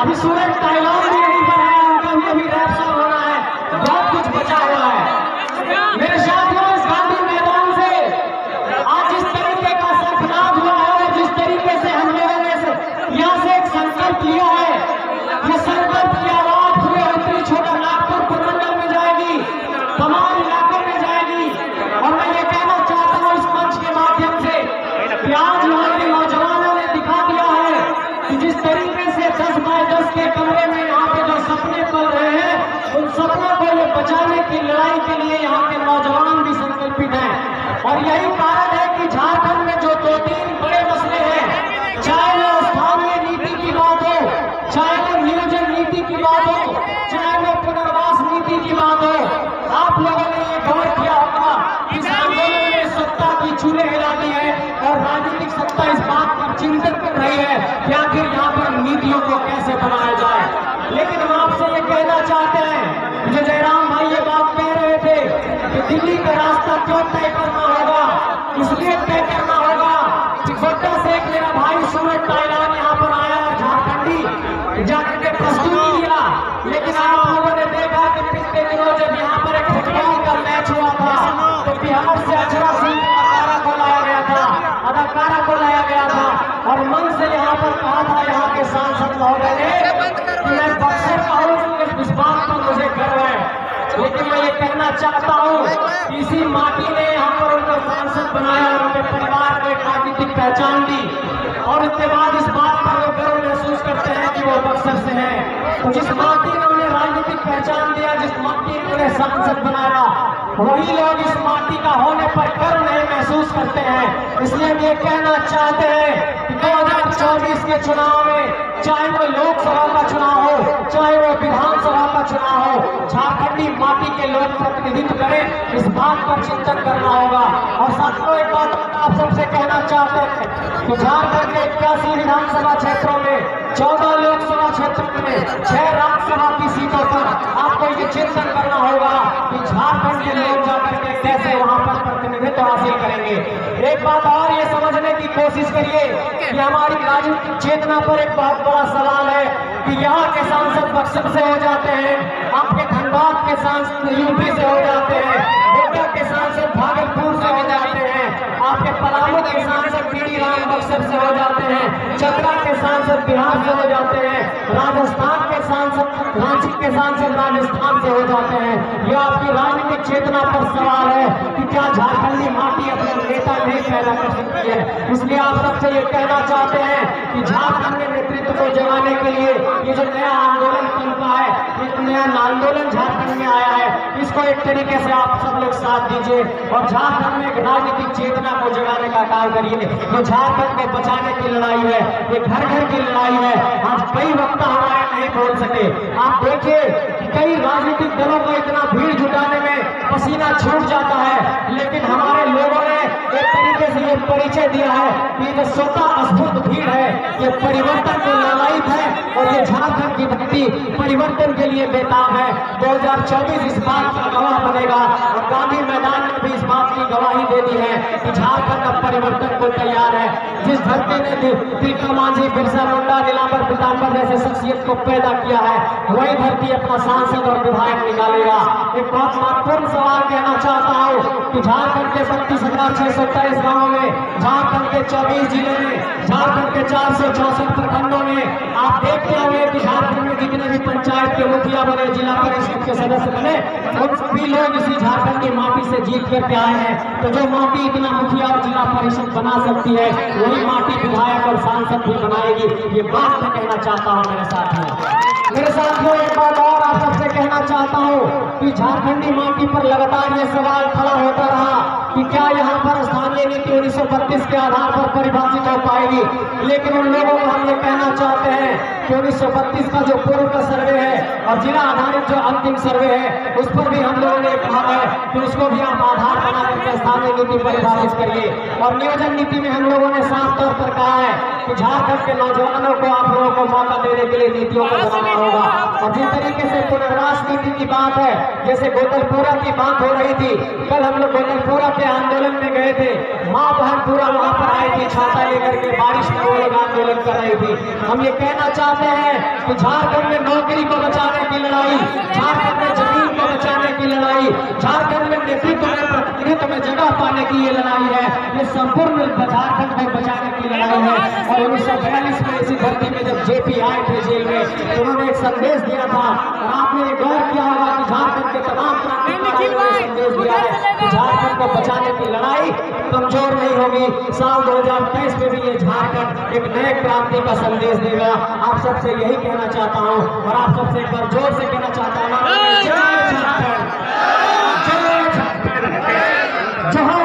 अभी सूरज ताइवान भी यहीं पर है, उनका भी अभी रैप सॉन्ग होना है, बहुत कुछ बचा हुआ है। मेरे साथियों, इस गांधी मैदान से आज जिस तरीके का सरफराज हुआ है और जिस तरीके से हम लोगों ने यहाँ से एक संकल्प लिया है, ये संकल्प की आवाज पूरे उत्तरी छोटा नागपुर प्रमंडल में जाएगी, तमाम इलाकों में जाएगी। और मैं ये कहना चाहता हूँ इस मंच के माध्यम से कि आज यहाँ के नौजवानों ने दिखा दिया है कि जिस तरीके से 10 बाय 10 के कमरे में यहाँ पे जो सपने पल रहे हैं, उन सपनों को ये बचाने की लड़ाई के लिए यहाँ के नौजवान भी संकल्पित हैं। और यही कारण है कि झारखंड में जो 2-3 बड़े मसले हैं, चाहे वो स्थानीय नीति की बात हो, चाहे वो नियोजन नीति की बात हो, चाहे वो पुनर्वास नीति की बात हो, आप लोगों ने ये गौर किया होगा इस आंदोलन में सत्ता की चूल्हे हिला दी है और राजनीतिक सत्ता इस बात पर चिंतन कर रही है कि आखिर यहाँ पर नीतियों को कैसे बनाया जाए। लेकिन हम आपसे ये कहना चाहते हैं, जो जयराम भाई ये बात कह रहे थे कि दिल्ली का रास्ता क्यों तय करना होगा, इसलिए तय करना होगा कि गोड्डा से एक मेरा भाई सूरज ताइवान यहाँ पर आया और झारखंडी जाकर के प्रस्तुति दिया। लेकिन आप लोगों ने देखा कि पिछले दिनों जब यहाँ पर एक फुटबॉल का मैच हुआ था तो बिहार से अक्षरा सिंह अदाकारा को लाया गया था और मन से यहाँ पर कहा था यहाँ के सांसद महोदय ने कि मैं बक्सर का हूँ, इस बात पर मुझे गर्व है। लेकिन मैं ये कहना चाहता हूँ कि इसी माटी ने यहाँ पर उनको सांसद बनाया और उनके परिवार को एक राजनीतिक पहचान दी और उसके बाद इस बात पर वो गर्व महसूस करते हैं कि वो बक्सर से हैं। तो जिस माटी ने उन्हें राजनीतिक पहचान दिया, जिस माटी ने उन्हें सांसद बनाया, वही लोग इस माटी का होने पर गर्व नहीं महसूस करते हैं। इसलिए हम ये कहना चाहते हैं कि 2024 के चुनाव में चाहे वो लोकसभा का चुनाव हो, चाहे वो विधानसभा का चुनाव हो, झारखंडी माटी के लोग प्रतिनिधित्व करें, इस बात पर चिंतन करना होगा। और साथियों, एक बात आप सबसे कहना चाहते हैं कि झारखंड के 81 विधानसभा क्षेत्रों में 14 लोकसभा क्षेत्रों में 6 राज्यसभा की सीटों पर आपको ये चिंतन करना होगा कि झारखंड के लोग जाकर के कैसे वहां पर प्रतिनिधित्व हासिल करेंगे। एक बात और ये समझने की कोशिश करिए कि हमारी राजनीतिक चेतना पर एक बहुत बड़ा सवाल है कि यहाँ के सांसद बक्सर से हो जाते हैं, आपके धनबाद के सांसद यूपी से हो जाते हैं, गोड्डा के सांसद भागलपुर से हो जाते हैं, आपके पलामू के सांसद पीडी राम बक्सर से हो जाते हैं, चतरा के सांसद बिहार से हो जाते हैं, राजस्थान के सांसद रांची के सांसद राजस्थान से हो जाते हैं। यह आपकी राजनीतिक चेतना पर सवाल है कि क्या झारखंडी माटी अपने नेता नहीं पैदा कर सकती है। इसलिए आप सबसे ये कहना चाहते हैं कि झारखंड के नेतृत्व को जगाने के लिए ये जो नया आंदोलन पनपा है, एक नया आंदोलन झारखंड में आया है, इसको एक तरीके से आप सब लोग साथ दीजिए और झारखंड में एक राजनीतिक चेतना को जगाने का काम करिए। ये झारखंड को बचाने की लड़ाई है, ये घर घर की लड़ाई है। आज कई वक्ता हमारे नहीं बोल सके। आप देखिए कई राजनीतिक दलों को इतना भीड़ जुटाने में पसीना छूट जाता है, लेकिन हमारे लोगों ने एक तरीके से ये परिचय दिया है कि ये स्वतः स्फूर्त भीड़ है, ये परिवर्तन के लालायित है और ये झारखंड की धरती परिवर्तन के लिए बेताब है। 2024 इस बात का गवाह बनेगा और गांधी मैदान में भी इस बात की गवाही दे दी है कि झारखंड अब परिवर्तन को तैयार है। जिस धरती ने तिलका मांझी, बिरसा मुंडा, नीलांबर पीताम्बर जैसे शख्सियत को पैदा किया है, वही धरती अपना सांसद और विधायक निकालेगा। एक बहुत महत्वपूर्ण सवाल कहना चाहता हूँ कि झारखंड के 32,623 गाँवों में, झारखंड के 24 जिले में, झारखंड के 464 प्रखंडों में आप देखते होंगे कि झारखंड में जितने भी पंचायत के मुखिया बने, जिला परिषद के सदस्य बने, उन सभी लोग इसी झारखंड की माटी से जीत करके आए हैं। तो जो माटी इतना मुखिया और जिला परिषद बना सकती है, वही माटी विधायक और सांसद भी बनाएगी। ये बात मैं कहना चाहता हूँ मेरे साथियों। एक बात और आप सबसे कहना चाहता हूँ कि झारखंडी माटी पर लगातार ये सवाल खड़ा होता रहा कि क्या यहाँ पर स्थानीय नीति 1932 के आधार पर परिभाषित हो पाएगी। लेकिन उन लोगों को हम ये कहना चाहते हैं कि 1932 का जो पूर्व का सर्वे है और जिला आधारित जो अंतिम सर्वे है, उस पर भी हम लोगों ने कहा है कि उसको भी आप आधार बना करके स्थानीय नीति परिभाषित करिए। और नियोजन नीति में हम लोगों ने साफ तौर पर कहा है कि झारखंड के नौजवानों को, आप लोगों को मौका देने के लिए नीतियों को बनाना होगा। और जिस तरीके से पुनर्वास नीति की बात है, जैसे गोतलपुरा की बात हो रही थी, कल हम लोग गोतलपुरा के आंदोलन में गए थे, माँ बहन पूरा वहां पर आई थी छाता लेकर के, बारिश में वो लोग आंदोलन कर रही थी। हम ये कहना चाहते हैं कि झारखंड में नौकरी को बचाने की लड़ाई, झारखंड में जमीन को बचाने की लड़ाई, झारखंड में नेतृत्व में, प्रतिनिधित्व में जगह पाने की ये लड़ाई है। ये संपूर्ण झारखंड को बचाने की लड़ाई है। और 1942 में इसी धरती में जब जेपी आए थे जेल में, तो उन्होंने एक संदेश दिया था, और आपने ये गौर किया होगा कि झारखंड के तमाम संदेश दिया है कि झारखंड को बचाने की लड़ाई कमजोर नहीं होगी। साल 2023 में भी ये झारखंड एक नए क्रांति का संदेश देगा। आप सबसे यही कहना चाहता हूँ, और आप सबसे एक बार जोर से कहना चाहता हूँ, जय झारखंड, जय झारखंड, जय